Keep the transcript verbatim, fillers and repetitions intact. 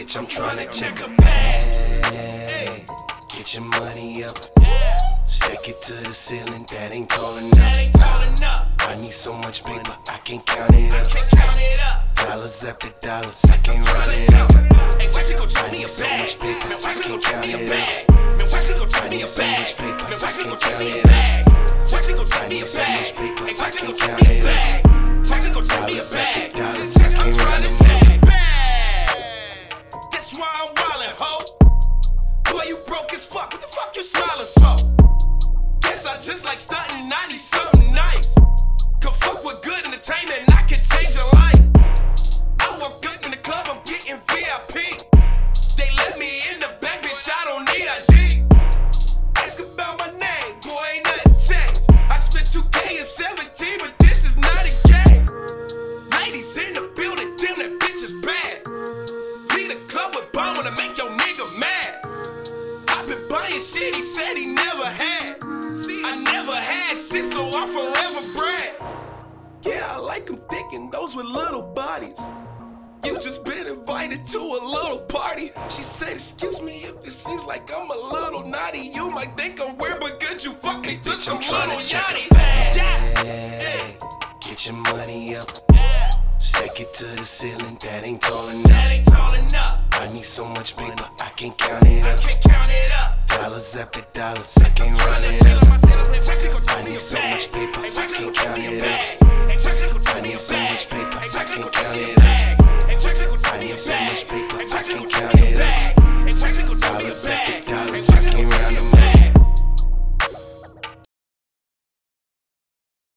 bitch, I'm tryna check a bag. Get your money up, stack it to the ceiling, that ain't tall enough. I need so much paper, I can't count it up. Dollars after dollars, I can't run it up. I need so much paper, I can't count it up. I need so much paper, I can't count it up. I need so much paper, I can't count it up. Dollars after dollars, I can't run them up. That's why I'm wildin', ho. Boy, you broke as fuck, what the fuck you smiling for? Guess I just like stuntin', I need something nice. Come fuck with good entertainment, I can change your life. I walk up in the club, I'm getting V I P. They let me in the back, bitch, I don't need I D. Ask about my name, boy, ain't nothing changed. I spent two K and seventeen, but this is not a game. Ladies in the building, damn, that bitch is bad. Leave the club with bomb when I make your nigga mad. I've been buying shit he said he never had. See, I never had shit, so I forever brag. Yeah, I like them thick and those with little bodies. You just been invited to a little party. She said, excuse me if it seems like I'm a little naughty. You might think I'm weird, but good you fuck me to some little yachty. Hey, get your money up, stack it to the ceiling, that ain't tall enough. I need so much paper, I can't count it up. Dollars after dollars, I can't run it up. I need so much paper, I can't count it up. I need so much paper, I can't count it up. I need so much paper, I can't count it up.